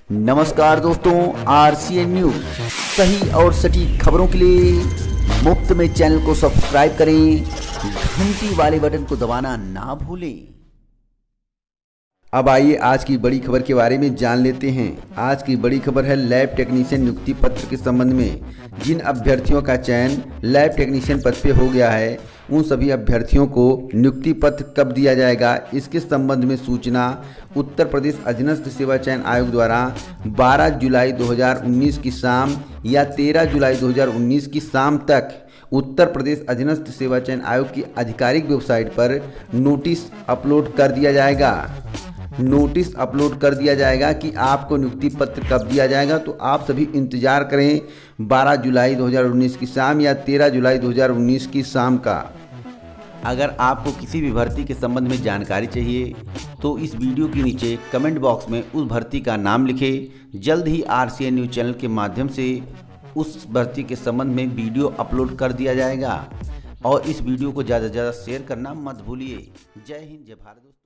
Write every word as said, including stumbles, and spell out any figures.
नमस्कार दोस्तों, RCN news सही और सटीक खबरों के लिए मुफ्त में चैनल को सब्सक्राइब करें, घंटी वाले बटन को दबाना ना भूलें। अब आइए आज की बड़ी खबर के बारे में जान लेते हैं। आज की बड़ी खबर है लैब टेक्नीशियन नियुक्ति पत्र के संबंध में। जिन अभ्यर्थियों का चयन लैब टेक्नीशियन पद पे हो गया है, उन सभी अभ्यर्थियों को नियुक्ति पत्र कब दिया जाएगा, इसके संबंध में सूचना उत्तर प्रदेश अधीनस्थ सेवा चयन आयोग द्वारा बारह जुलाई दो हज़ार उन्नीस की शाम या तेरह जुलाई दो हज़ार उन्नीस की शाम तक उत्तर प्रदेश अधीनस्थ सेवा चयन आयोग की आधिकारिक वेबसाइट पर नोटिस अपलोड कर दिया जाएगा। नोटिस अपलोड कर दिया जाएगा कि आपको नियुक्ति पत्र कब दिया जाएगा। तो आप सभी इंतज़ार करें बारह जुलाई दो हज़ार उन्नीस की शाम या तेरह जुलाई दो हज़ार उन्नीस की शाम का। अगर आपको किसी भी भर्ती के संबंध में जानकारी चाहिए तो इस वीडियो के नीचे कमेंट बॉक्स में उस भर्ती का नाम लिखें। जल्द ही आरसीएन न्यूज चैनल के माध्यम से उस भर्ती के संबंध में वीडियो अपलोड कर दिया जाएगा और इस वीडियो को ज़्यादा से ज़्यादा शेयर करना मत भूलिए। जय हिंद, जय भारत दोस्तों।